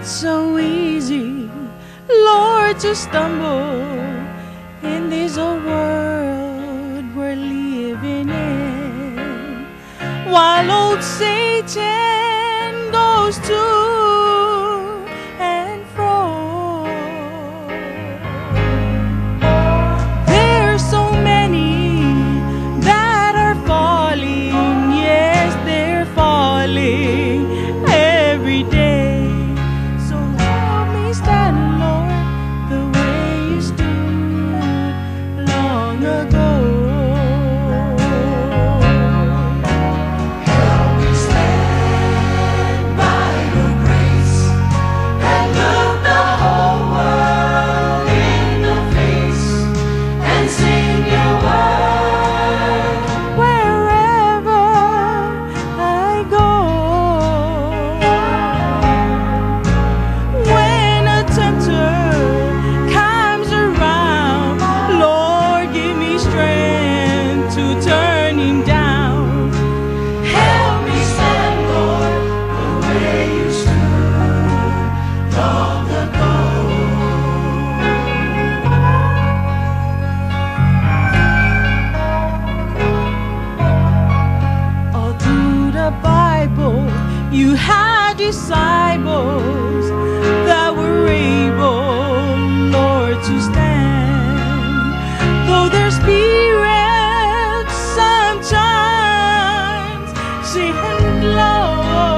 so easy, Lord, to stumble in this old world we're living in, while old Satan goes to and fro. There's so many that are falling, yes, they're falling every day. So help me stand, Lord, the way you stood long ago. Help me stand by your grace and look the whole world in the face and sing your word Wherever I go, when a tempter comes around, Lord, give me strength to turn him down. Help me stand, Lord, the way you stood long ago. All through the Bible, you had disciples that were able, Lord, to stand. Though their spirits sometimes seemed low,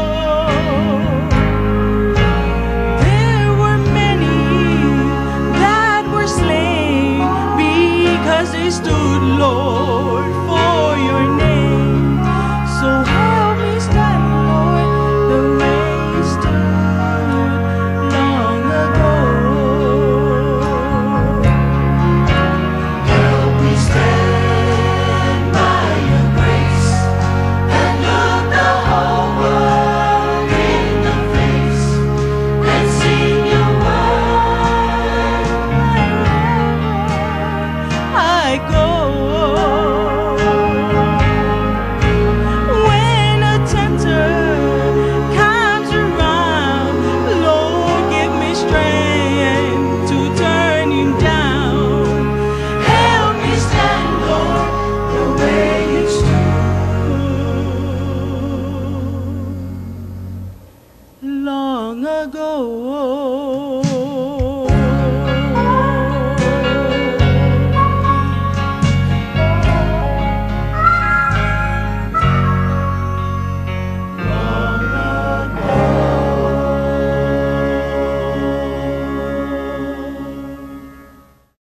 there were many that were slain because they stood, Lord,